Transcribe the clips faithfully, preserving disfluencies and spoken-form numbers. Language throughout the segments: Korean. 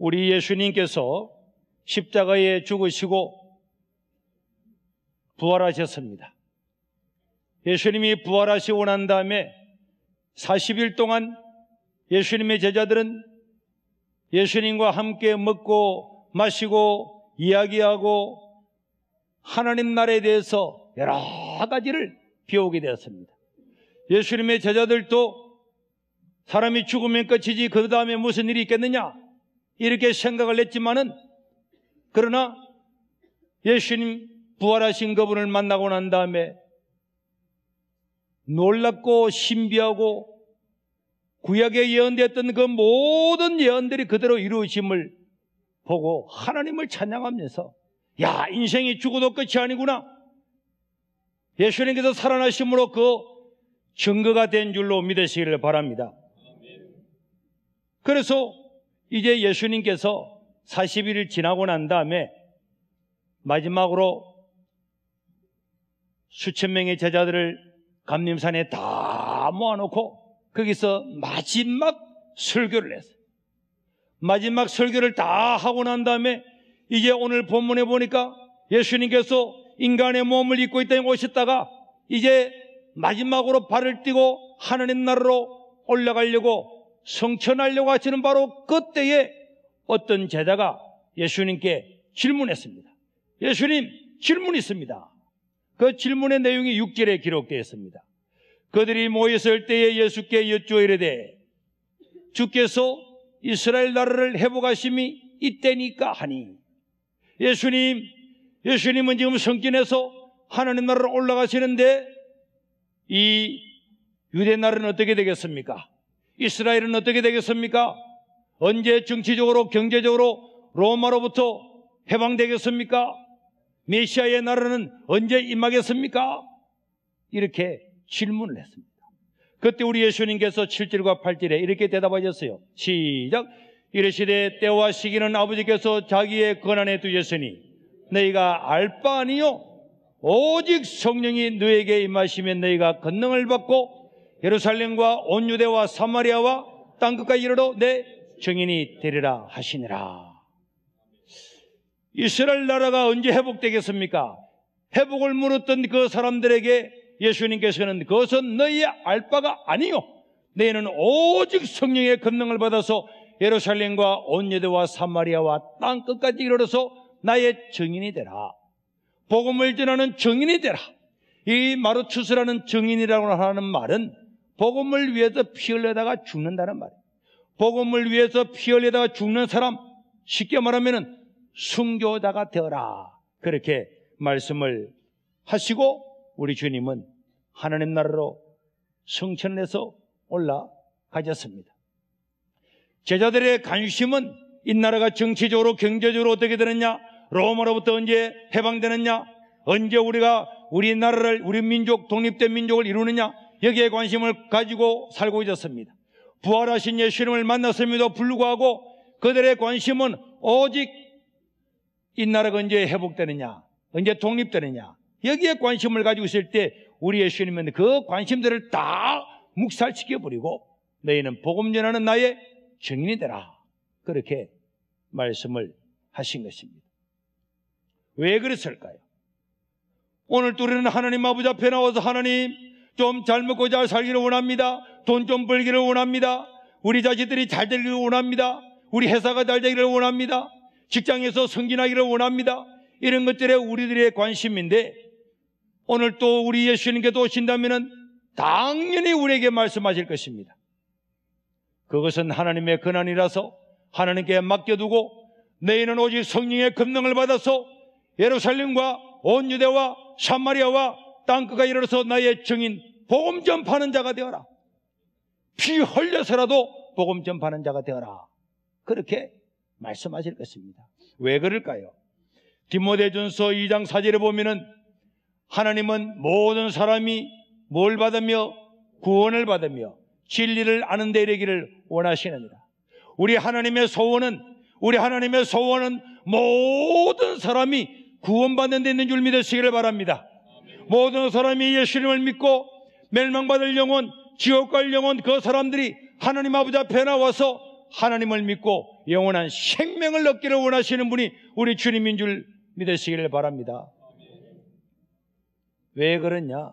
우리 예수님께서 십자가에 죽으시고 부활하셨습니다. 예수님이 부활하시고 난 다음에 사십 일 동안 예수님의 제자들은 예수님과 함께 먹고 마시고 이야기하고 하나님 나라에 대해서 여러 가지를 배우게 되었습니다. 예수님의 제자들도 사람이 죽으면 끝이지 그 다음에 무슨 일이 있겠느냐 이렇게 생각을 했지만은, 그러나 예수님 부활하신 그분을 만나고 난 다음에 놀랍고 신비하고 구약에 예언되었던 그 모든 예언들이 그대로 이루어짐을 보고 하나님을 찬양하면서, 야, 인생이 죽어도 끝이 아니구나, 예수님께서 살아나심으로 그 증거가 된 줄로 믿으시기를 바랍니다. 그래서 이제 예수님께서 사십 일을 지나고 난 다음에 마지막으로 수천 명의 제자들을 감림산에 다 모아놓고 거기서 마지막 설교를 했어요. 마지막 설교를 다 하고 난 다음에 이제 오늘 본문에 보니까 예수님께서 인간의 몸을 입고 이 땅에 오셨다가 이제 마지막으로 발을 띄고 하나님 나라로 올라가려고 성천하려고 하시는 바로 그때에 어떤 제자가 예수님께 질문했습니다. 예수님, 질문이 있습니다. 그 질문의 내용이 육 절에 기록되어 있습니다. 그들이 모였을 때에 예수께 여쭈어 이르되 주께서 이스라엘 나라를 회복하심이 이때니까 하니. 예수님, 예수님은 지금 성전에서 하나님 나라로 올라가시는데 이 유대 나라는 어떻게 되겠습니까? 이스라엘은 어떻게 되겠습니까? 언제 정치적으로 경제적으로 로마로부터 해방되겠습니까? 메시아의 나라는 언제 임하겠습니까? 이렇게 질문을 했습니다. 그때 우리 예수님께서 칠 절과 팔 절에 이렇게 대답하셨어요. 시작. 이르시되 때와 시기는 아버지께서 자기의 권한에 두셨으니 너희가 알 바 아니요 오직 성령이 너에게 임하시면 너희가 권능을 받고 예루살렘과 온 유대와 사마리아와 땅끝까지 이르러 내 증인이 되리라 하시니라. 이스라엘 나라가 언제 회복되겠습니까? 회복을 물었던 그 사람들에게 예수님께서는 그것은 너희의 알 바가 아니요 너희는 오직 성령의 권능을 받아서 예루살렘과 온 유대와 사마리아와 땅끝까지 이르러서 나의 증인이 되라. 복음을 전하는 증인이 되라. 이 마르투스라는 증인이라고 하는 말은 복음을 위해서 피 흘려다가 죽는다는 말이에요. 복음을 위해서 피 흘려다가 죽는 사람, 쉽게 말하면 순교자가 되어라, 그렇게 말씀을 하시고 우리 주님은 하나님 나라로 성천에서 올라가셨습니다. 제자들의 관심은 이 나라가 정치적으로 경제적으로 어떻게 되느냐, 로마로부터 언제 해방되느냐, 언제 우리가 우리나라를, 우리 민족, 독립된 민족을 이루느냐, 여기에 관심을 가지고 살고 있었습니다. 부활하신 예수님을 만났음에도 불구하고 그들의 관심은 오직 이 나라가 언제 회복되느냐, 언제 독립되느냐, 여기에 관심을 가지고 있을 때 우리 예수님은 그 관심들을 다 묵살시켜버리고 너희는 복음 전하는 나의 증인이 되라, 그렇게 말씀을 하신 것입니다. 왜 그랬을까요? 오늘 또 우리는 하나님 아버지 앞에 나와서 하나님, 좀 잘 먹고 잘 살기를 원합니다. 돈 좀 벌기를 원합니다. 우리 자식들이 잘 되기를 원합니다. 우리 회사가 잘 되기를 원합니다. 직장에서 승진하기를 원합니다. 이런 것들에 우리들의 관심인데 오늘 또 우리 예수님께서 오신다면 당연히 우리에게 말씀하실 것입니다. 그것은 하나님의 권한이라서 하나님께 맡겨두고 너희는 오직 성령의 권능을 받아서 예루살렘과 온 유대와 사마리아와 땅끝까지 이르러서 나의 증인, 복음 전파하는 자가 되어라. 피 흘려서라도 복음 전파하는 자가 되어라, 그렇게 말씀하실 것입니다. 왜 그럴까요? 디모데전서 이 장 사 절에 보면은 하나님은 모든 사람이 뭘 받으며 구원을 받으며 진리를 아는 데 이르기를 원하시느니라. 우리 하나님의 소원은 우리 하나님의 소원은 모든 사람이 구원받는 데 있는 줄 믿으시기를 바랍니다. 모든 사람이 예수님을 믿고 멸망받을 영혼, 지옥 갈 영혼, 그 사람들이 하나님 아버지 앞에 나와서 하나님을 믿고 영원한 생명을 얻기를 원하시는 분이 우리 주님인 줄 믿으시기를 바랍니다. 왜 그러냐?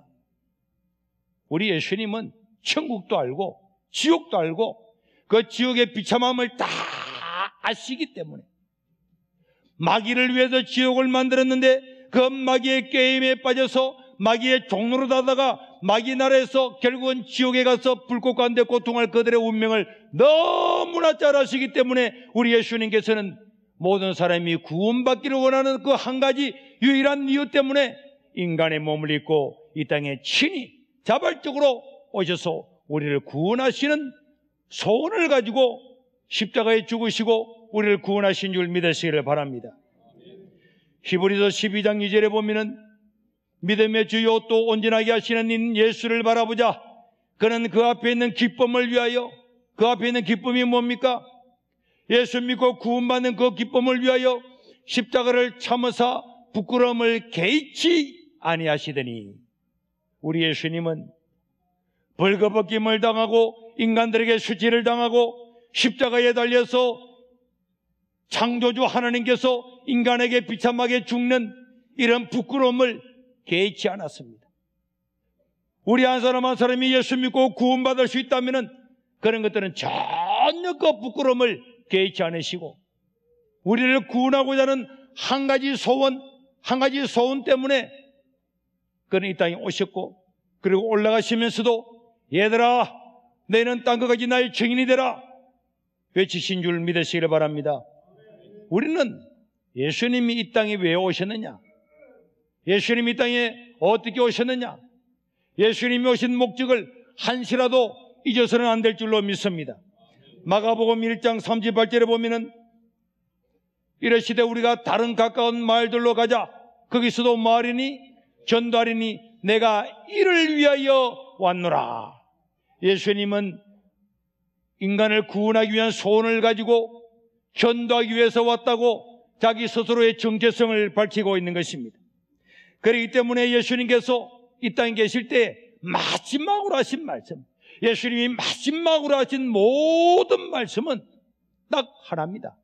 우리 예수님은 천국도 알고 지옥도 알고 그 지옥의 비참함을 다 아시기 때문에 마귀를 위해서 지옥을 만들었는데 그 마귀의 게임에 빠져서 마귀의 종로로 다다가 마귀 나라에서 결국은 지옥에 가서 불꽃 가운데 고통할 그들의 운명을 너무나 잘 아시기 때문에 우리 예수님께서는 모든 사람이 구원받기를 원하는 그 한 가지 유일한 이유 때문에 인간의 몸을 입고 이 땅에 친히 자발적으로 오셔서 우리를 구원하시는 소원을 가지고 십자가에 죽으시고 우리를 구원하신 줄 믿으시기를 바랍니다. 히브리서 십이 장 이 절에 보면은 믿음의 주요 또 온전하게 하시는 인 예수를 바라보자. 그는 그 앞에 있는 기쁨을 위하여, 그 앞에 있는 기쁨이 뭡니까? 예수 믿고 구원받는 그 기쁨을 위하여 십자가를 참으사 부끄러움을 개의치 아니하시더니, 우리 예수님은 벌거벗김을 당하고 인간들에게 수치를 당하고 십자가에 달려서 창조주 하나님께서 인간에게 비참하게 죽는 이런 부끄러움을 개의치 않았습니다. 우리 한 사람 한 사람이 예수 믿고 구원받을 수 있다면 그런 것들은 전혀 그 부끄러움을 개의치 않으시고 우리를 구원하고자 하는 한 가지 소원, 한 가지 소원 때문에 그는 이 땅에 오셨고, 그리고 올라가시면서도 얘들아 너희는 땅 끝까지 나의 증인이 되라 외치신 줄 믿으시기를 바랍니다. 우리는 예수님이 이 땅에 왜 오셨느냐, 예수님이 이 땅에 어떻게 오셨느냐, 예수님이 오신 목적을 한시라도 잊어서는 안 될 줄로 믿습니다. 마가복음 일 장 삼십팔 절에 보면은 이러시되 우리가 다른 가까운 마을들로 가자. 거기서도 말이니 전도하리니 내가 이를 위하여 왔노라. 예수님은 인간을 구원하기 위한 소원을 가지고 전도하기 위해서 왔다고 자기 스스로의 정체성을 밝히고 있는 것입니다. 그렇기 때문에 예수님께서 이 땅에 계실 때 마지막으로 하신 말씀, 예수님이 마지막으로 하신 모든 말씀은 딱 하나입니다.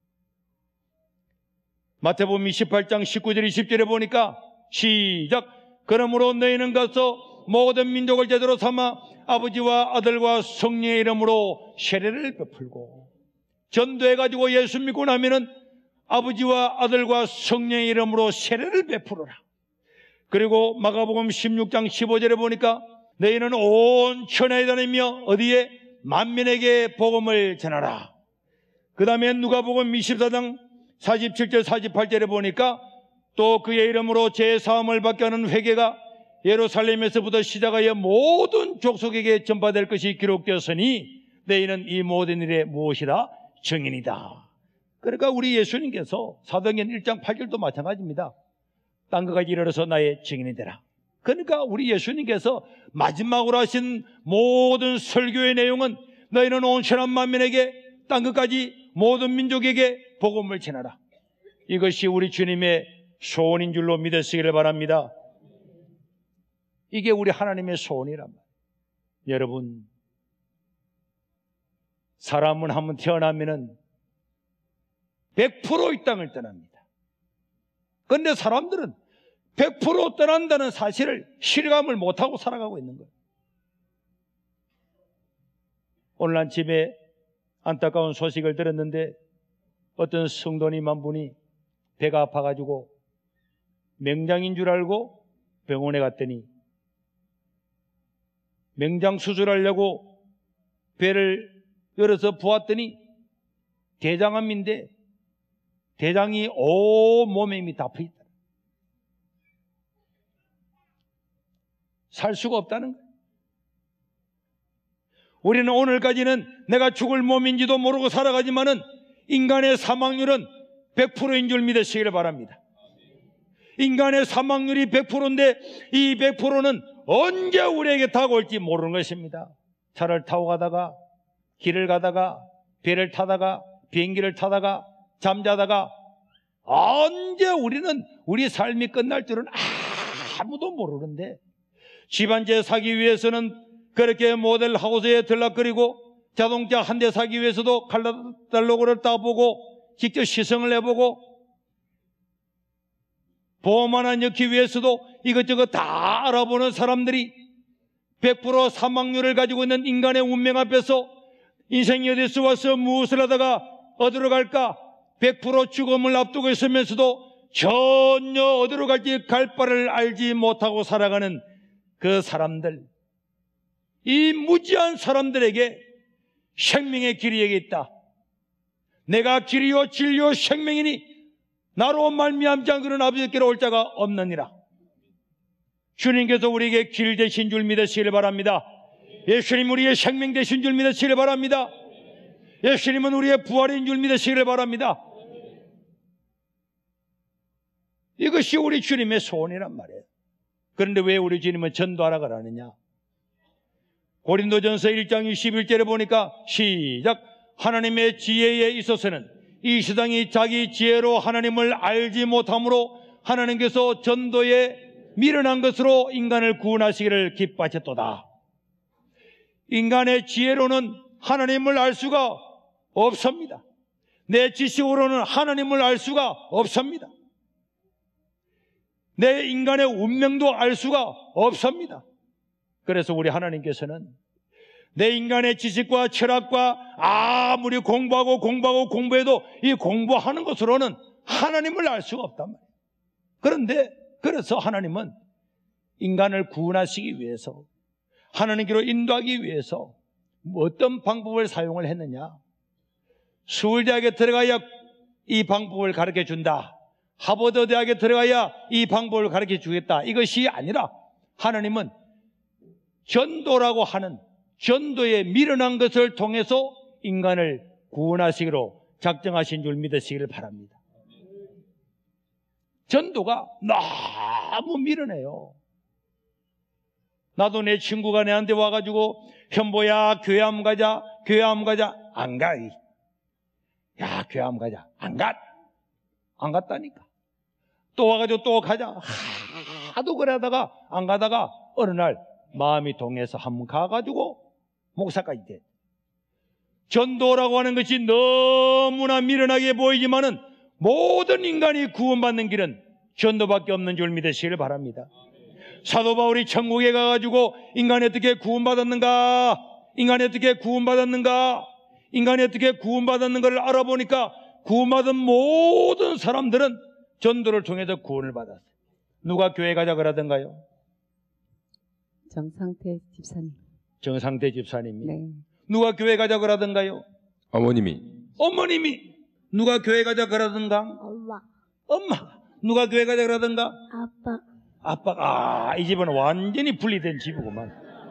마태복음 이십팔 장 십구 절 이십 절에 보니까 시작. 그러므로 너희는 가서 모든 민족을 제대로 삼아 아버지와 아들과 성령의 이름으로 세례를 베풀고, 전도해가지고 예수 믿고 나면은 아버지와 아들과 성령의 이름으로 세례를 베풀어라. 그리고 마가복음 십육 장 십오 절에 보니까 너희는 온 천하에 다니며 어디에 만민에게 복음을 전하라. 그 다음에 누가복음 이십사 장 사십칠 절 사십팔 절에 보니까 또 그의 이름으로 제사함을 받게 하는 회개가 예루살렘에서부터 시작하여 모든 족속에게 전파될 것이 기록되었으니 너희는 이 모든 일에 무엇이다? 증인이다. 그러니까 우리 예수님께서 사도행전 일 장 팔 절도 마찬가지입니다. 땅 끝까지 이르러서 나의 증인이 되라. 그러니까 우리 예수님께서 마지막으로 하신 모든 설교의 내용은 너희는 온 천한 만민에게 땅 끝까지 모든 민족에게 복음을 전하라. 이것이 우리 주님의 소원인 줄로 믿으시기를 바랍니다. 이게 우리 하나님의 소원이란 말이에요. 여러분, 사람은 한번 태어나면은 백 퍼센트 이 땅을 떠납니다. 그런데 사람들은 백 퍼센트 떠난다는 사실을 실감을 못하고 살아가고 있는 거예요. 오늘 아침에 안타까운 소식을 들었는데 어떤 성도님 한 분이 배가 아파가지고 맹장인 줄 알고 병원에 갔더니 맹장 수술하려고 배를 열어서 부었더니 대장암인데 대장이 온 몸에 이미 다 퍼있다. 살 수가 없다는 거예요. 우리는 오늘까지는 내가 죽을 몸인지도 모르고 살아가지만은 인간의 사망률은 백 퍼센트인 줄 믿으시기를 바랍니다. 인간의 사망률이 백 퍼센트인데 이 백 퍼센트는 언제 우리에게 다가올지 모르는 것입니다. 차를 타고 가다가, 길을 가다가, 배를 타다가, 비행기를 타다가, 잠자다가 언제 우리는 우리 삶이 끝날 줄은 아무도 모르는데 집안제 사기 위해서는 그렇게 모델 하우스에 들락거리고 자동차 한 대 사기 위해서도 카탈로그를 따보고 직접 시승을 해보고 보험 하나 넣기 위해서도 이것저것 다 알아보는 사람들이 백 퍼센트 사망률을 가지고 있는 인간의 운명 앞에서 인생이 어디서 와서 무엇을 하다가 어디로 갈까? 백 퍼센트 죽음을 앞두고 있으면서도 전혀 어디로 갈지 갈 바를 알지 못하고 살아가는 그 사람들, 이 무지한 사람들에게 생명의 길이 여기 있다. 내가 길이요 진리요 생명이니 나로 말미암지 않고는 아버지께로 올 자가 없느니라. 주님께서 우리에게 길 되신 줄 믿으시길 바랍니다. 예수님 우리의 생명 되신 줄 믿으시길 바랍니다. 예수님은 우리의 부활인 줄 믿으시길 바랍니다. 이것이 우리 주님의 소원이란 말이에요. 그런데 왜 우리 주님은 전도하라 그러느냐? 고린도전서 일 장 이십일 절에 보니까 시작. 하나님의 지혜에 있어서는 이 세상이 자기 지혜로 하나님을 알지 못함으로 하나님께서 전도에 미련한 것으로 인간을 구원하시기를 기뻐하셨도다. 인간의 지혜로는 하나님을 알 수가 없습니다. 내 지식으로는 하나님을 알 수가 없습니다. 내 인간의 운명도 알 수가 없습니다. 그래서 우리 하나님께서는 내 인간의 지식과 철학과 아무리 공부하고 공부하고 공부해도 이 공부하는 것으로는 하나님을 알 수가 없단 말이에요. 그런데 그래서 하나님은 인간을 구원하시기 위해서, 하나님께로 인도하기 위해서 어떤 방법을 사용을 했느냐? 서울대학에 들어가야 이 방법을 가르쳐준다. 하버드 대학에 들어가야 이 방법을 가르쳐주겠다. 이것이 아니라 하나님은 전도라고 하는 전도에 미련한 것을 통해서 인간을 구원하시기로 작정하신 줄 믿으시기를 바랍니다. 전도가 너무 미련해요. 나도 내 친구가 내한테 와가지고 현보야 교회 한번 가자, 교회 한번 가자. 안 가. 야 교회 한번 가자. 안 가. 안 갔다니까. 또 와가지고 또 가자. 하도 그래 하다가 안 가다가 어느 날 마음이 동해서 한번 가가지고 목사까지 돼. 전도라고 하는 것이 너무나 미련하게 보이지만은 모든 인간이 구원받는 길은 전도밖에 없는 줄 믿으시길 바랍니다. 사도 바울이 천국에 가가지고 인간이 어떻게 구원받았는가, 인간이 어떻게 구원받았는가, 인간이 어떻게 구원받았는가를 알아보니까 구원받은 모든 사람들은 전도를 통해서 구원을 받았어요. 누가 교회 가자 그러던가요? 정상태 집사님. 정상태 집사님이. 네. 누가 교회 가자 그러던가요? 어머님이. 어머님이. 누가 교회 가자 그러던가? 엄마, 엄마. 누가 교회 가자 그러던가? 아빠, 아빠가. 아, 이 집은 완전히 분리된 집이구만.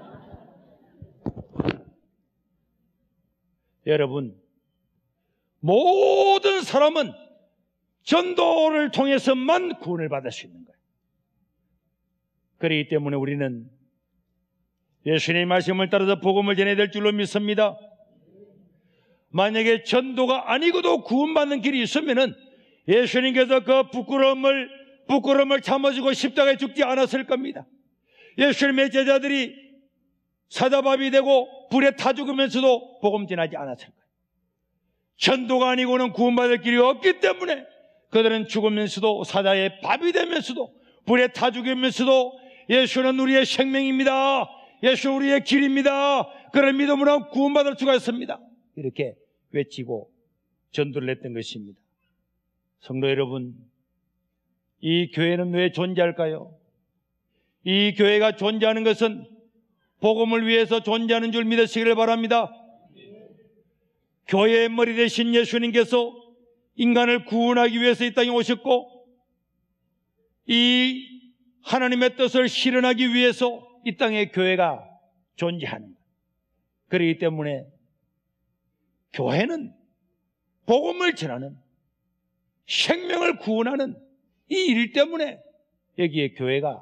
여러분, 모든 사람은 전도를 통해서만 구원을 받을 수 있는 거예요. 그렇기 때문에 우리는 예수님의 말씀을 따라서 복음을 전해야 될 줄로 믿습니다. 만약에 전도가 아니고도 구원받는 길이 있으면은 예수님께서 그 부끄러움을 부끄러움을 참아주고 십자가에 죽지 않았을 겁니다. 예수님의 제자들이 사자밥이 되고 불에 타 죽으면서도 복음 전하지 않았을 거예요. 전도가 아니고는 구원받을 길이 없기 때문에 그들은 죽으면서도 사자의 밥이 되면서도 불에 타 죽으면서도 예수는 우리의 생명입니다. 예수 우리의 길입니다. 그를 믿음으로 구원받을 수가 있습니다. 이렇게 외치고 전도를 했던 것입니다. 성도 여러분, 이 교회는 왜 존재할까요? 이 교회가 존재하는 것은 복음을 위해서 존재하는 줄 믿으시기를 바랍니다. 교회의 머리 되신 예수님께서 인간을 구원하기 위해서 이 땅에 오셨고 이 하나님의 뜻을 실현하기 위해서 이 땅에 교회가 존재하는 것. 그렇기 때문에 교회는 복음을 전하는, 생명을 구원하는 이 일 때문에 여기에 교회가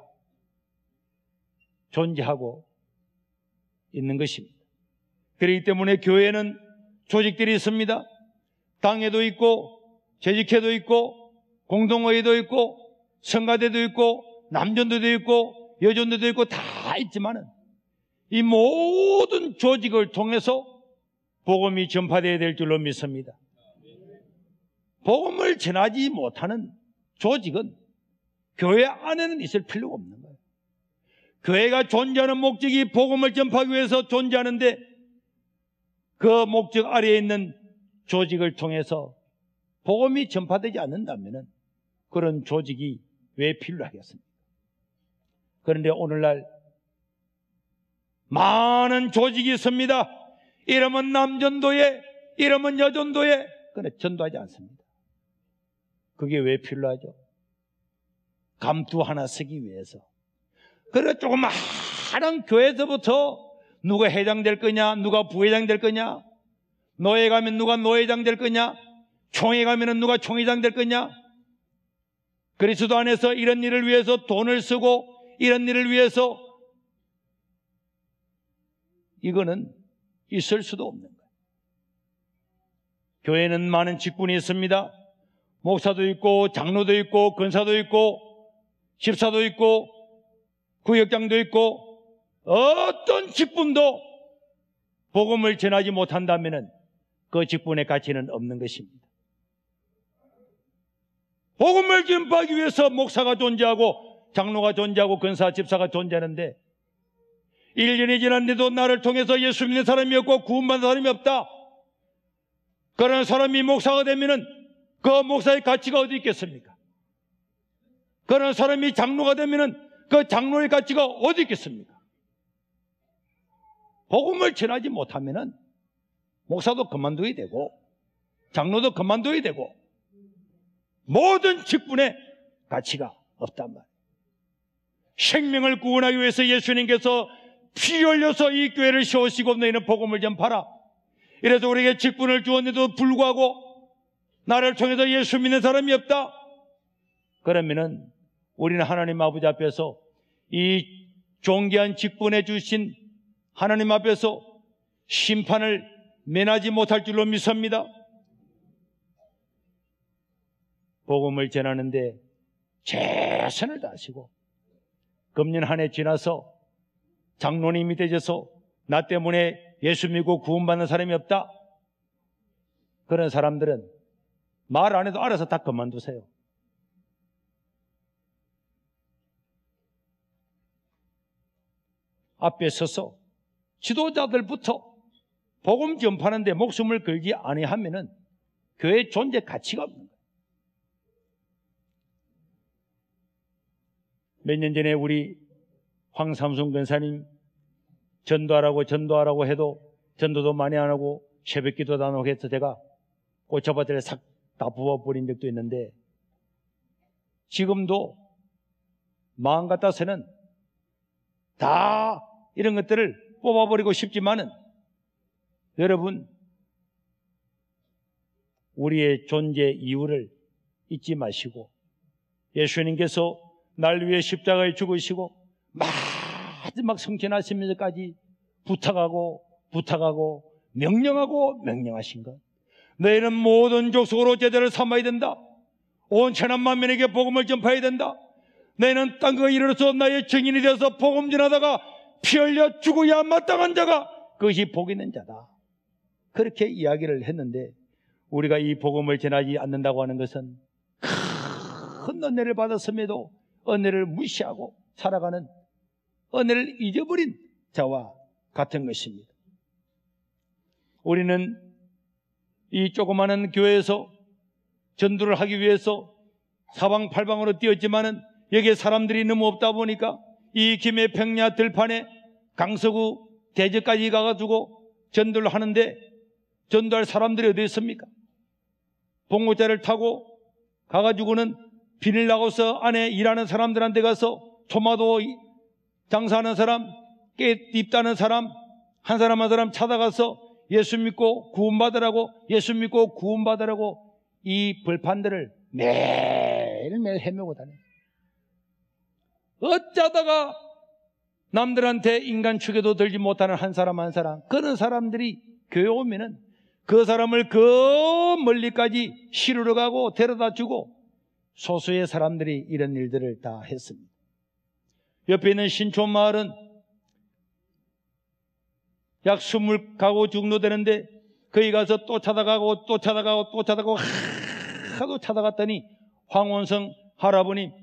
존재하고 있는 것입니다. 그렇기 때문에 교회는 조직들이 있습니다. 당회도 있고 재직회도 있고 공동회의도 있고 성가대도 있고 남전도도 있고 여전도도 있고 다 있지만은 이 모든 조직을 통해서 복음이 전파되어야 될 줄로 믿습니다. 복음을 전하지 못하는 조직은 교회 안에는 있을 필요가 없는 거예요. 교회가 존재하는 목적이 복음을 전파하기 위해서 존재하는데 그 목적 아래에 있는 조직을 통해서 복음이 전파되지 않는다면 그런 조직이 왜 필요하겠습니까? 그런데 오늘날 많은 조직이 있습니다. 이러면 남전도에, 이러면 여전도에, 그런데 전도하지 않습니다. 그게 왜 필요하죠? 감투 하나 쓰기 위해서. 그래 조그마한 교회에서부터 누가 회장 될 거냐, 누가 부회장 될 거냐, 노예 가면 누가 노회장 될 거냐, 총회 가면 누가 총회장 될 거냐, 그리스도 안에서 이런 일을 위해서 돈을 쓰고 이런 일을 위해서, 이거는 있을 수도 없는 거예요. 교회는 많은 직분이 있습니다. 목사도 있고 장로도 있고 권사도 있고 집사도 있고 구역장도 있고 어떤 직분도 복음을 전하지 못한다면 그 직분의 가치는 없는 것입니다. 복음을 전파하기 위해서 목사가 존재하고 장로가 존재하고 권사 집사가 존재하는데 일 년이 지났는데도 나를 통해서 예수 믿는 사람이 없고 구원받는 사람이 없다. 그런 사람이 목사가 되면은 그 목사의 가치가 어디 있겠습니까? 그런 사람이 장로가 되면은 그 장로의 가치가 어디 있겠습니까? 복음을 전하지 못하면은 목사도 그만둬야 되고 장로도 그만둬야 되고 모든 직분의 가치가 없단 말이에요. 생명을 구원하기 위해서 예수님께서 피 흘려서 이 교회를 세우시고 너희는 복음을 전파라. 이래서 우리에게 직분을 주었는데도 불구하고 나를 통해서 예수 믿는 사람이 없다. 그러면은 우리는 하나님 아버지 앞에서 이 존귀한 직분에 주신 하나님 앞에서 심판을 면하지 못할 줄로 믿습니다. 복음을 전하는데 최선을 다하시고 금년 한 해 지나서 장로님이 되셔서 나 때문에 예수 믿고 구원받는 사람이 없다. 그런 사람들은 말 안 해도 알아서 다 그만두세요. 앞에 서서 지도자들부터 복음 전파하는데 목숨을 걸지 아니하면은 교회의 존재 가치가 없는 거예요. 몇 년 전에 우리 황삼순 권사님 전도하라고 전도하라고 해도 전도도 많이 안 하고 새벽기도도 안 하고 해서 제가 꽃차밭을 싹 다 부어버린 적도 있는데 지금도 마음 같아서는 다 이런 것들을 뽑아버리고 싶지만은 여러분 우리의 존재 이유를 잊지 마시고 예수님께서 날 위해 십자가에 죽으시고 마지막 성천하시면서까지 부탁하고 부탁하고 명령하고 명령하신 것, 너희는 모든 족속으로 제자를 삼아야 된다. 온 천한 만민에게 복음을 전파해야 된다. 너희는 땅과 이르러서 나의 증인이 되어서 복음 전하다가 피 흘려 죽어야 마땅한 자가 그것이 복 있는 자다. 그렇게 이야기를 했는데 우리가 이 복음을 전하지 않는다고 하는 것은 큰 은혜를 받았음에도 은혜를 무시하고 살아가는, 은혜를 잊어버린 자와 같은 것입니다. 우리는 이 조그마한 교회에서 전도를 하기 위해서 사방팔방으로 뛰었지만은 여기에 사람들이 너무 없다 보니까 이 김해 평야 들판에 강서구 대저까지 가가지고 전도를 하는데 전도할 사람들이 어디 있습니까? 봉고차를 타고 가가지고는 비닐하우스 안에 일하는 사람들한테 가서 토마토 장사하는 사람, 깨 띠따는 사람, 한 사람 한 사람 찾아가서 예수 믿고 구원받으라고, 예수 믿고 구원받으라고 이 벌판들을 매일매일 헤매고 다녀요. 어쩌다가 남들한테 인간 축에도 들지 못하는 한 사람 한 사람, 그런 사람들이 교회 오면은 그 사람을 그 멀리까지 실으러 가고 데려다 주고 소수의 사람들이 이런 일들을 다 했습니다. 옆에 있는 신촌마을은 약 스물 가구 정도 되는데 거기 가서 또 찾아가고 또 찾아가고 또 찾아가고 하도 찾아갔더니 황원성 할아버님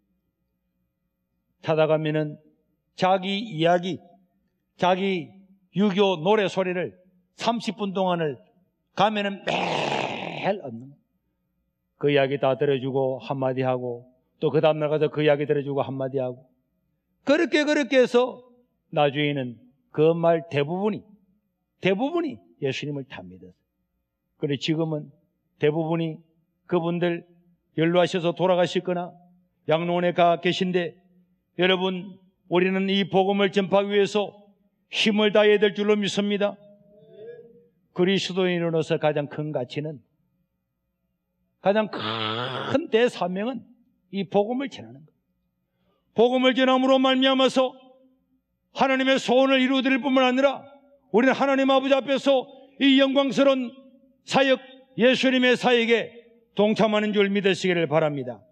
찾아가면은 자기 이야기, 자기 유교 노래 소리를 삼십 분 동안을 가면은 매일 얻는 거예요. 그 이야기 다 들어주고 한마디 하고 또 그 다음날 가서 그 이야기 들어주고 한마디 하고 그렇게 그렇게 해서 나중에는 그 말 대부분이 대부분이 예수님을 다 믿었어요. 그런데 지금은 대부분이 그분들 연로하셔서 돌아가셨거나 양로원에 가 계신데 여러분 우리는 이 복음을 전파하기 위해서 힘을 다해야 될 줄로 믿습니다. 그리스도인으로서 가장 큰 가치는 가장 큰 대사명은 이 복음을 전하는 거예요. 복음을 전함으로 말미암아서 하나님의 소원을 이루어드릴 뿐만 아니라 우리는 하나님 아버지 앞에서 이 영광스러운 사역, 예수님의 사역에 동참하는 줄 믿으시기를 바랍니다.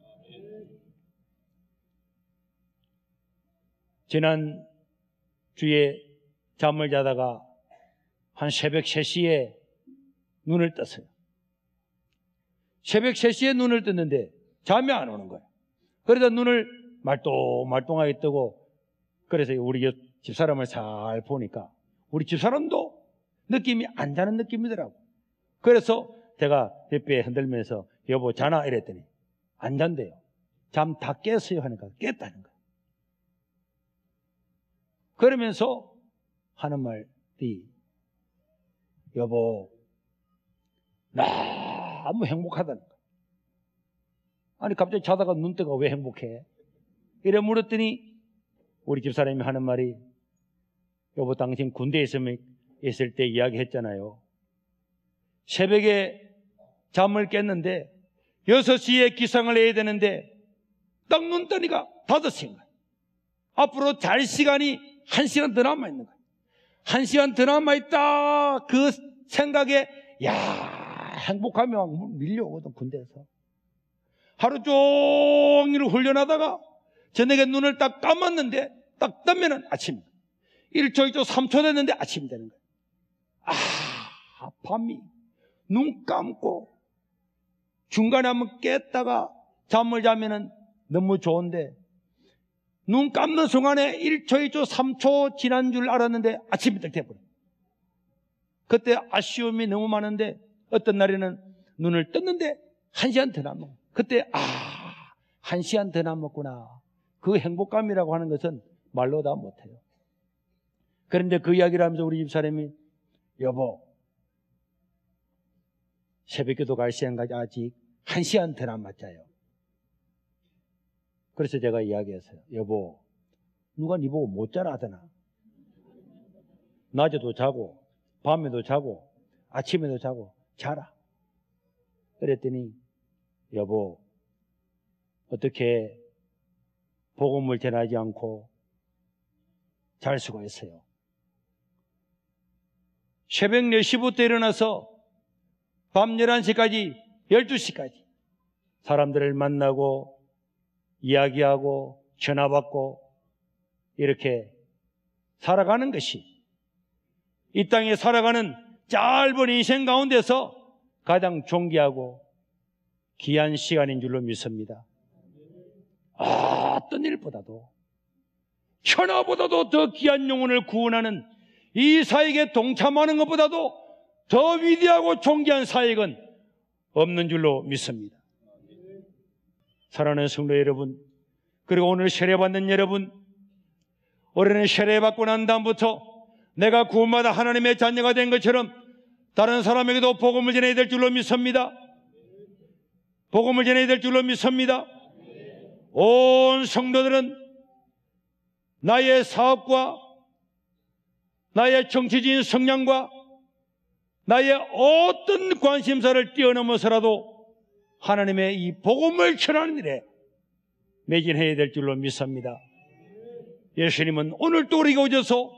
지난 주에 잠을 자다가 한 새벽 세 시에 눈을 떴어요. 새벽 세 시에 눈을 떴는데 잠이 안 오는 거예요. 그러다 눈을 말똥말똥하게 뜨고 그래서 우리 집사람을 잘 보니까 우리 집사람도 느낌이 안 자는 느낌이더라고. 그래서 제가 옆에 흔들면서 여보 자나 이랬더니 안 잔대요. 잠 다 깼어요 하니까 깼다는 거예요. 그러면서 하는 말이 여보 너무 행복하다는 거예요. 아니 갑자기 자다가 눈 뜨가 왜 행복해? 이래 물었더니 우리 집사람이 하는 말이 여보 당신 군대에 있을 때 이야기했잖아요. 새벽에 잠을 깼는데 여섯 시에 기상을 해야 되는데 딱 눈 뜨니까 다섯 시인 거예요. 앞으로 잘 시간이 한 시간 더 남아있는 거예요. 한 시간 더 남아있다 그 생각에 야 행복하면 막 밀려오거든. 군대에서 하루 종일 훈련하다가 저녁에 눈을 딱 감았는데 딱 뜨면은 아침입니다. 일 초, 이 초, 삼 초 됐는데 아침이 되는 거예요. 아, 밤이 눈 감고 중간에 한번 깼다가 잠을 자면은 너무 좋은데 눈 감는 순간에 일 초, 이 초, 삼 초 지난 줄 알았는데 아침이 딱 돼버려요. 그때 아쉬움이 너무 많은데 어떤 날에는 눈을 떴는데 한 시간 더 남아. 그때 아, 한 시간 더 남았구나. 그 행복감이라고 하는 것은 말로 다 못해요. 그런데 그 이야기를 하면서 우리 집사람이 여보 새벽기도 갈 시간까지 아직 한 시간 더 남았자요. 그래서 제가 이야기했어요. 여보 누가 네 보고 못 자라 하더나. 낮에도 자고 밤에도 자고 아침에도 자고 자라. 그랬더니 여보 어떻게 복음을 전하지 않고 잘 수가 있어요. 새벽 네 시부터 일어나서 밤 열한 시까지 열두 시까지 사람들을 만나고 이야기하고 전화받고 이렇게 살아가는 것이 이 땅에 살아가는 짧은 인생 가운데서 가장 존귀하고 귀한 시간인 줄로 믿습니다. 어떤 일보다도 천하보다도 더 귀한 영혼을 구원하는 이 사역에 동참하는 것보다도 더 위대하고 존귀한 사역은 없는 줄로 믿습니다. 사랑하는 성도 여러분, 그리고 오늘 세례받는 여러분, 올해는 세례받고 난 다음부터 내가 구원받아 하나님의 자녀가 된 것처럼 다른 사람에게도 복음을 전해야 될 줄로 믿습니다. 복음을 전해야 될 줄로 믿습니다. 온 성도들은 나의 사업과 나의 정치적인 성향과 나의 어떤 관심사를 뛰어넘어서라도 하나님의 이 복음을 전하는 일에 매진해야 될 줄로 믿습니다. 예수님은 오늘도 우리가 오셔서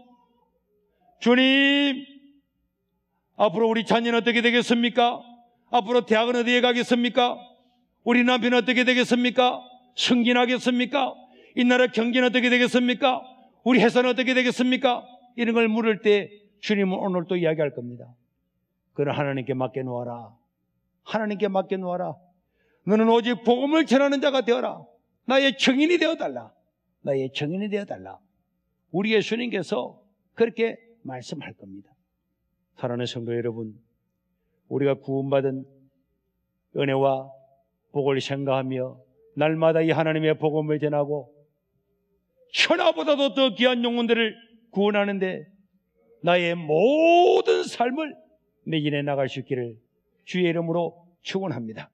주님 앞으로 우리 자녀는 어떻게 되겠습니까? 앞으로 대학은 어디에 가겠습니까? 우리 남편은 어떻게 되겠습니까? 승진하겠습니까? 이 나라 경제는 어떻게 되겠습니까? 우리 회사는 어떻게 되겠습니까? 이런 걸 물을 때 주님은 오늘 또 이야기할 겁니다. 그는 하나님께 맡겨놓아라. 하나님께 맡겨놓아라. 너는 오직 복음을 전하는 자가 되어라. 나의 증인이 되어달라. 나의 증인이 되어달라. 우리 예수님께서 그렇게 말씀할 겁니다. 사랑하는 성도 여러분, 우리가 구원받은 은혜와 복을 생각하며 날마다 이 하나님의 복음을 전하고 천하보다도 더 귀한 영혼들을 구원하는데 나의 모든 삶을 매진해 나갈 수 있기를 주의 이름으로 축원합니다.